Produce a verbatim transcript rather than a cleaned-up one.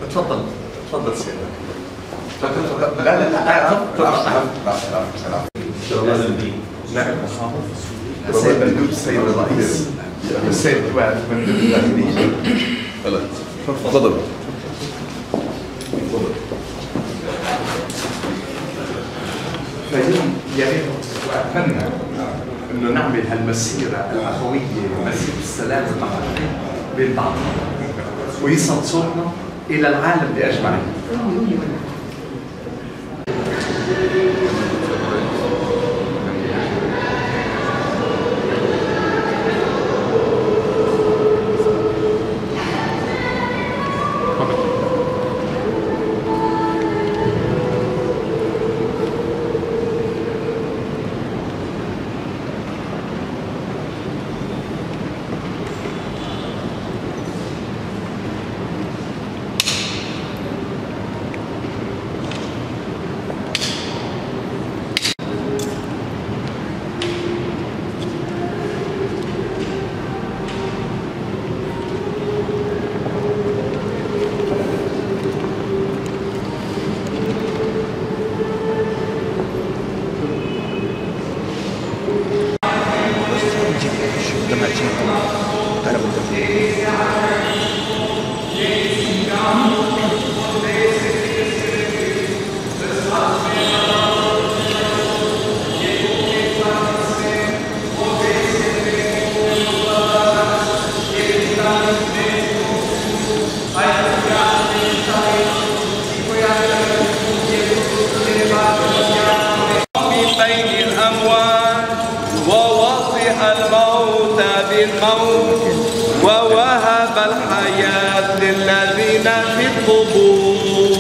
تفضل تفضل سيدنا. لا لا لا نائب محافظ السيد مندوب السيد الرئيس السيد فؤاد مندوب الداخلية. تفضل. فاليوم يا ريت واتمنى انه نعمل هالمسيره الاخويه، مسيره السلام والتعاون بين بعضنا، ويصل صوتنا الى العالم باجمعه. الموت ووهب الحياة للذين في القبور.